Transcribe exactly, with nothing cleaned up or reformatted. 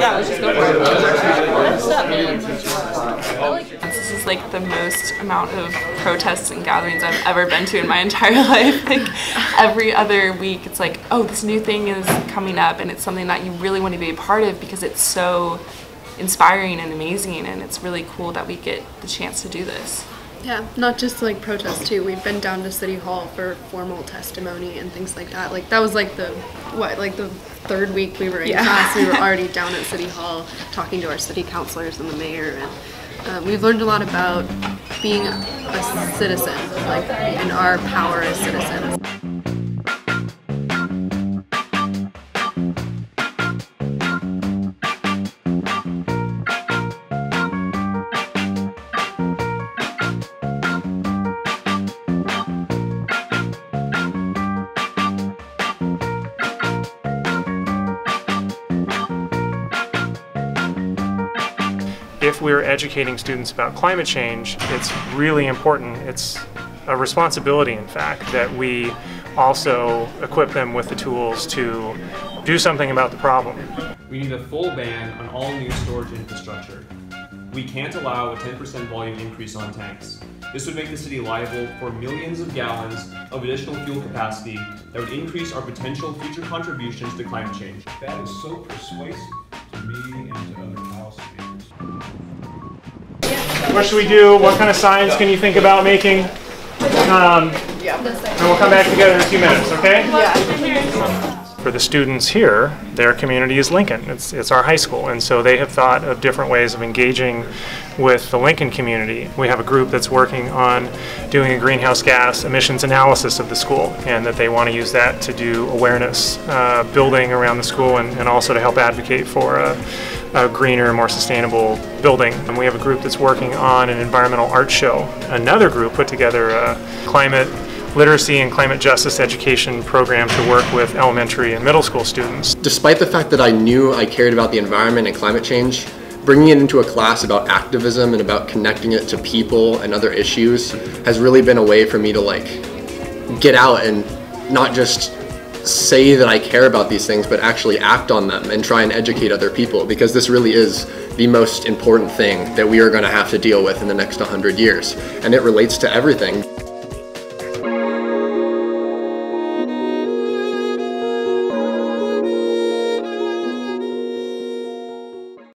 Yeah, let's just go for it. What's up, man? This is like the most amount of protests and gatherings I've ever been to in my entire life. Like every other week it's like, oh, this new thing is coming up and it's something that you really want to be a part of because it's so inspiring and amazing, and it's really cool that we get the chance to do this. Yeah, not just like protests too. We've been down to City Hall for formal testimony and things like that. Like that was like the, what, like the third week we were in yeah. class, we were already down at City Hall talking to our city councilors and the mayor, and um, we've learned a lot about being a citizen, like in our power as citizens. If we're educating students about climate change, it's really important. It's a responsibility, in fact, that we also equip them with the tools to do something about the problem. We need a full ban on all new storage infrastructure. We can't allow a ten percent volume increase on tanks. This would make the city liable for millions of gallons of additional fuel capacity that would increase our potential future contributions to climate change. That is so persuasive to me and to other policymakers. What should we do? What kind of signs can you think about making? Um, yeah. And we'll come back together in a few minutes, okay? Yeah. For the students here, their community is Lincoln. It's, it's our high school, and so they have thought of different ways of engaging with the Lincoln community. We have a group that's working on doing a greenhouse gas emissions analysis of the school, and that they want to use that to do awareness uh, building around the school, and, and also to help advocate for a, a greener, more sustainable building. And we have a group that's working on an environmental art show. Another group put together a climate literacy and climate justice education program to work with elementary and middle school students. Despite the fact that I knew I cared about the environment and climate change, bringing it into a class about activism and about connecting it to people and other issues has really been a way for me to like get out and not just say that I care about these things, but actually act on them and try and educate other people, because this really is the most important thing that we are going to have to deal with in the next one hundred years, and it relates to everything.